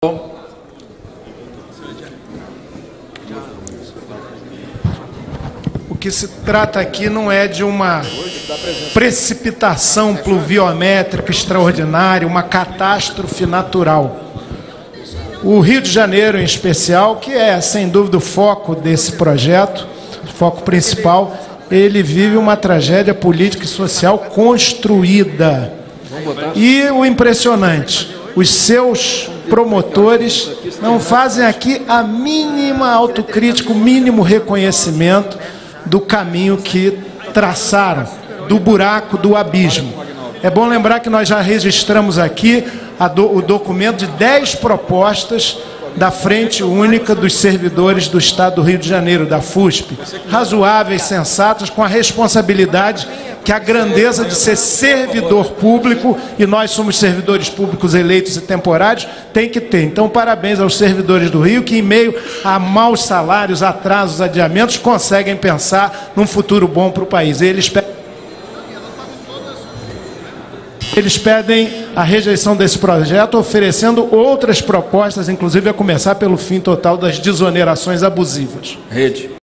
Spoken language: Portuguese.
O que se trata aqui não é de uma precipitação pluviométrica extraordinária, uma catástrofe natural. O Rio de Janeiro, em especial, que é, sem dúvida, o foco desse projeto, o foco principal, ele vive uma tragédia política e social construída. E o impressionante, os seus promotores não fazem aqui a mínima autocrítica, o mínimo reconhecimento do caminho que traçaram, do buraco, do abismo. É bom lembrar que nós já registramos aqui o documento de 10 propostas da Frente Única dos Servidores do Estado do Rio de Janeiro, da FUSP, razoáveis, sensatas, com a responsabilidade que a grandeza de ser servidor público, e nós somos servidores públicos eleitos e temporários, tem que ter. Então, parabéns aos servidores do Rio, que em meio a maus salários, atrasos, adiamentos, conseguem pensar num futuro bom para o país. Eles pedem a rejeição desse projeto, oferecendo outras propostas, inclusive a começar pelo fim total das desonerações abusivas.